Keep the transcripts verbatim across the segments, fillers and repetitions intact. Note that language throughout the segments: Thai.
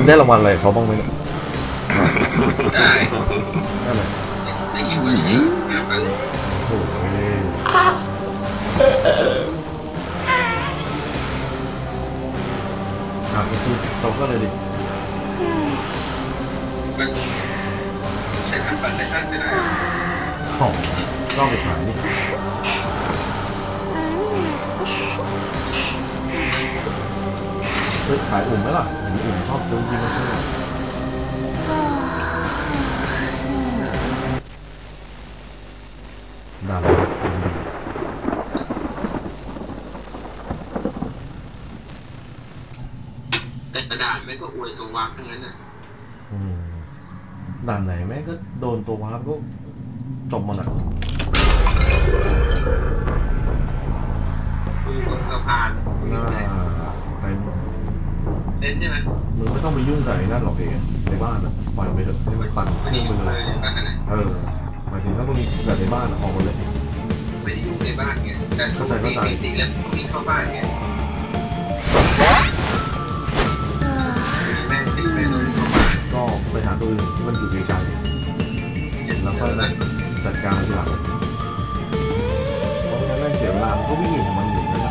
ได้รางวัลอะไรเขาบ้างไหมเนี่ยได้ได้ไหมได้ยินว่านี้ห้าพันโอ้ยอ่ะก็คือตกก็เลยดิมันเซ็นทรัลปันเซ็นทรัลใช่ไหมอ๋อก็ไปขายนี่เฮ้ยขายอุ่มไหมล่ะเห็นอุ่มชอบซื้อจริงไม่ใช่หรอด่าแต่กระดาษไม่ก็อวยตัววางทั้งนั้นน่ะด่านไหนแม่ก็โดนตัววาร์ปก็จบหมดอ่ะคือบนสะพานน่าไปเล่นใช่ไหมมึงไม่ต้องไปยุ่งกับไอ้นั่นหรอกเองในบ้านอ่ะปล่อยไปเถอะให้มันปั่นไม่ได้ยุ่งเลยเออหมายถึงถ้ามึงแบบในบ้านออกมาเลยไม่ได้ยุ่งในบ้านไงแต่ทุกทีทีแล้ววิ่งเข้าบ้านไงแม่ตีแม่โดนเข้าบ้านก็ไปหาตัวอื่นที่มันอยู่ไกลๆแล้วก็จัดการทีหลังเพราะงั้นแม่งเสียเวลามันก็วิ่งของมันอยู่นั่นแหละ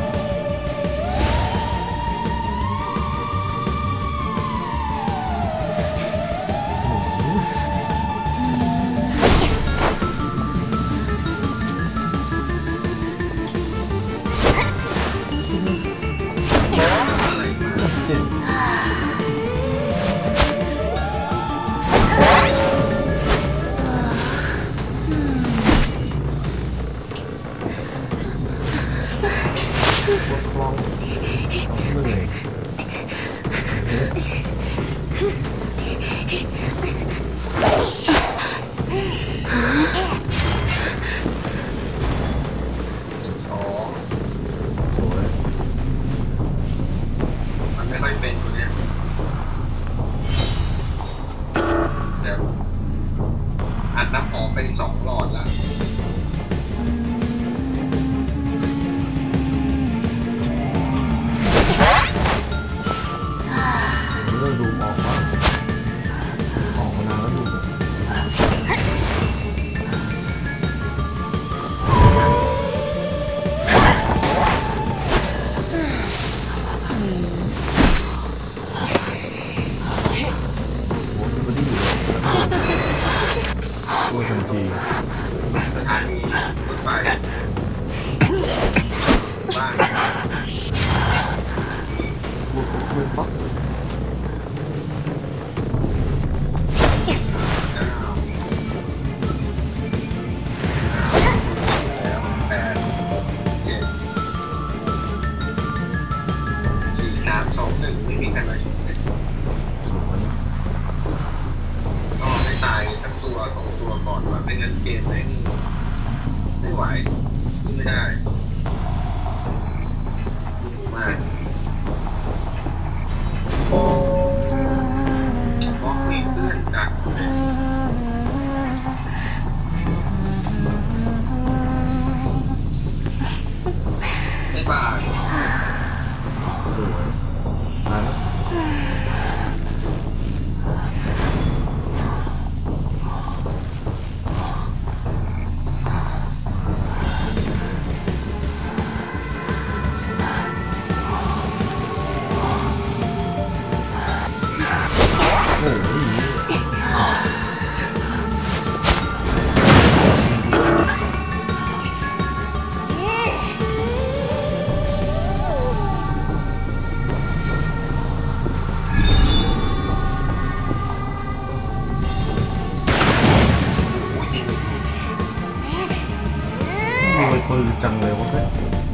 จังเลยวะเพื่อน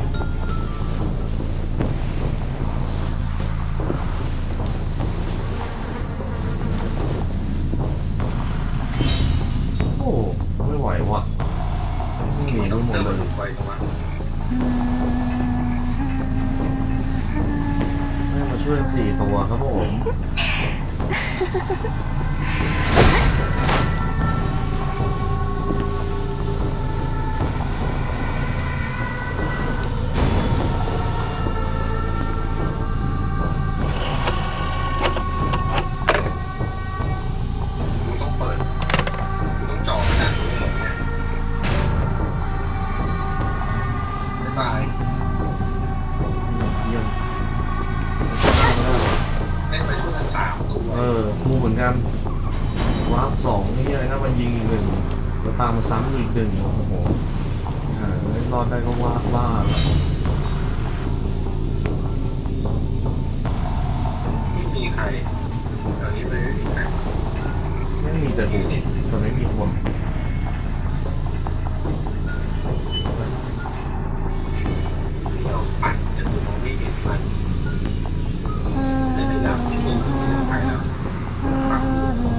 โอ้ไม่ไหววะหนีไม่หมดเลยแม่มาช่วยสี่ตัวครับผมเหมือนกันวาร์ปสองนี่อะไรนะมันยิงอีกหนึ่งแล้วตามมาซ้ำอีกหนึ่งโอ้โหอ่ารอดได้ก็ว่าว่าแล้วไม่มีใครตอนนี้ไม่มีใครไม่มีแต่หูแต่ไม่มีคนเราปั่นจะดูมองไม่เห็นมันจะพยายามที่ดูที่ใครแล้วปัก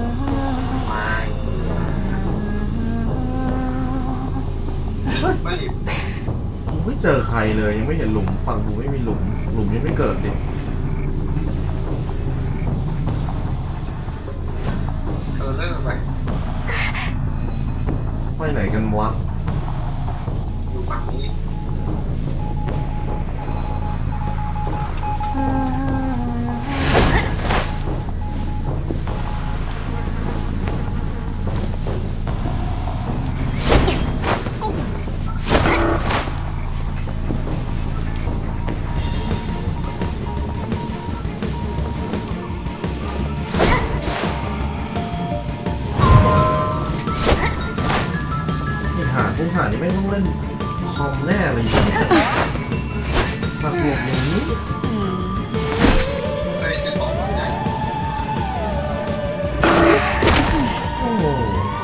ไม่ไม่ไม่เจอใครเลยยังไม่เห็นหลุมฝั่งดูไม่มีหลุมหลุมยังไม่เกิดเลยเธอเลิกไปไปไหนกันวะอยู่ฝั่งนี้นี่หาผู้หานี่ไม่ต้องเล่นคอมแน่เลยมาบวกอย่างนี้ไปซื้อของใหญ่โอ้โห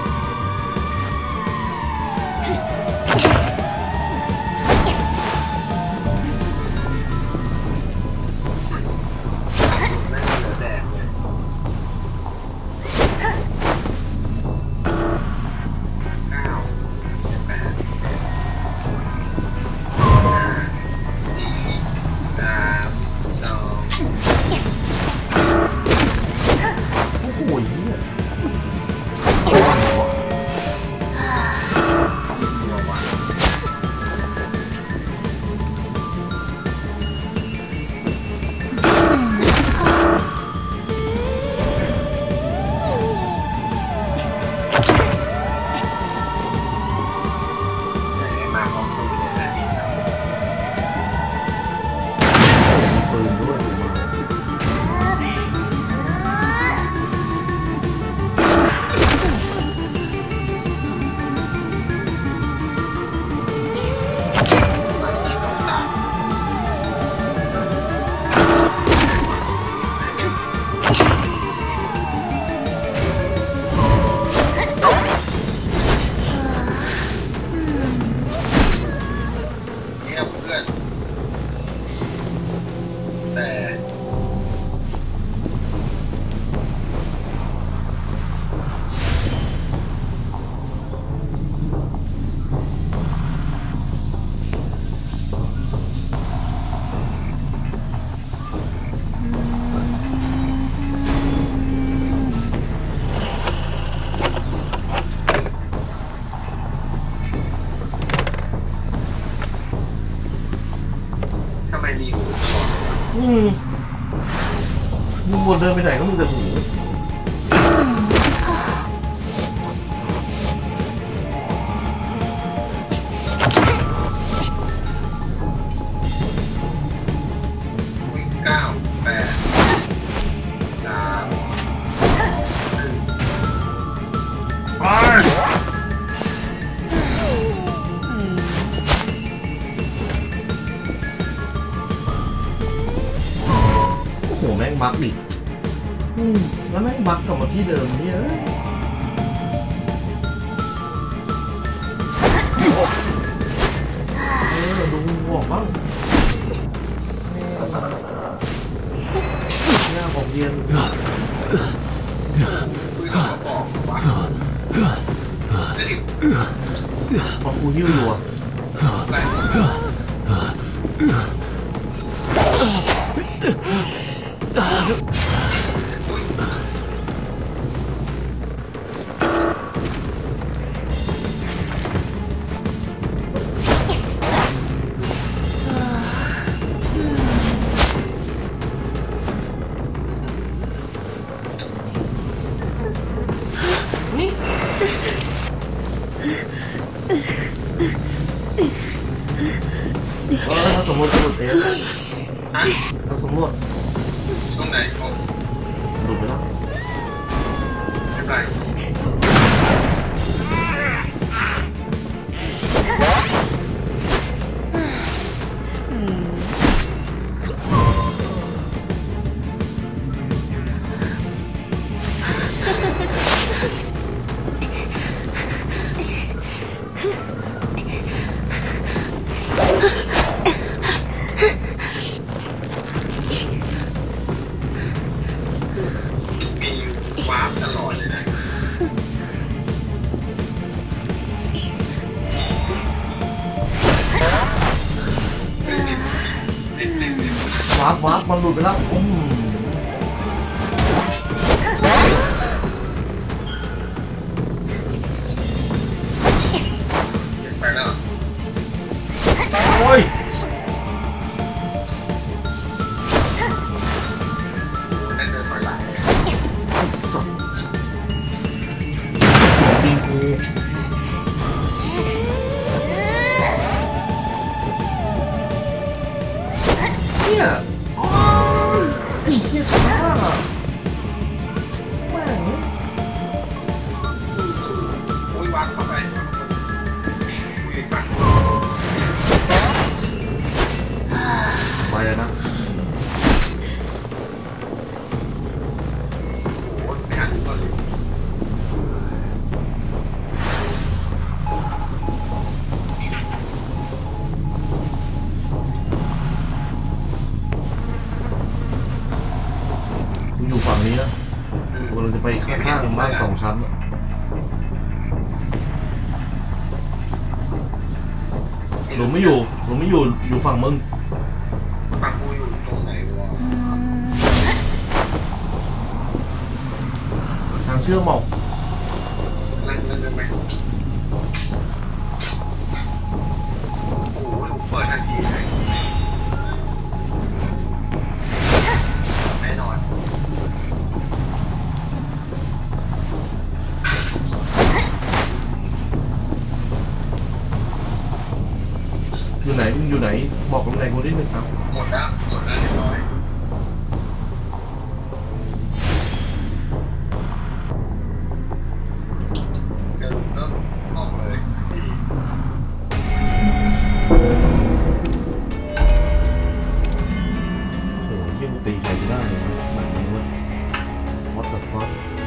ไม่เหลือแดดเลยเก้าแปดห้าสี่สามสองโอ้โหเนี่ยตัววะตัววัน ไหนมาพร้อมปืนเลยนะพี่ครับมีปืนด้วยถูกไหมมันมีต้องตามเนี่ยเพื่อนแต่ทำไมมีหูตลอดอืมมึงวนเดินไปไหนก็มึงแต่หูวิ่งเก้าแปดสามหนึ่งไปโอ้โหแม่งบั๊กอีกอืมแล้วแม่งบั๊กกลับมาที่เดิมเนี่ยเอ้ยเออดูบอกบ้างหน้าของเรียนคุยกับเขาบอกว่าเฮ้ยพอกูหิ้วอยู่อะไปอุ้ยเออถ้าสมมติสมมติเองฮะถ้าสมมติตรงไหนโอ้หลุดไปแล้วไใช่มีวาร์ปตลอดเลยนะติดติดติดวาร์ปวาร์ปมันหลุดไปแล้วอืมไปแล้วโอ้ยนั่นเดินถอยหลังยิงกูเนี่ยโอ้ยไอ้เหี้ยช้าแม่งอุ้ยวางเข้าไปอุ้ยปักไปเลยนะโอ้โหไม่หันก่อนเลยกูอยู่ฝั่งนี้นะกูเราจะไปข้างๆบ้านสองชั้นอะหลุมไม่อยู่หลุมไม่อยู่อยู่ฝั่งมึงปักกูอยู่ตรงไหนวะทางเชื่อมออกนั่นนั่นนั่นไหมโอ้โหหนูเปิดทันทีเลยแน่นอนอยู่ไหนมึงอยู่ไหนบอกตำแหน่งกูนิดนึงครับหมดแล้วหมดแล้วเรียบร้อยเดี๋ยวเริ่มออกเลยโอ้โหเฮี้ยกูตีใครไม่ได้เลยนะมันมัน what the fuck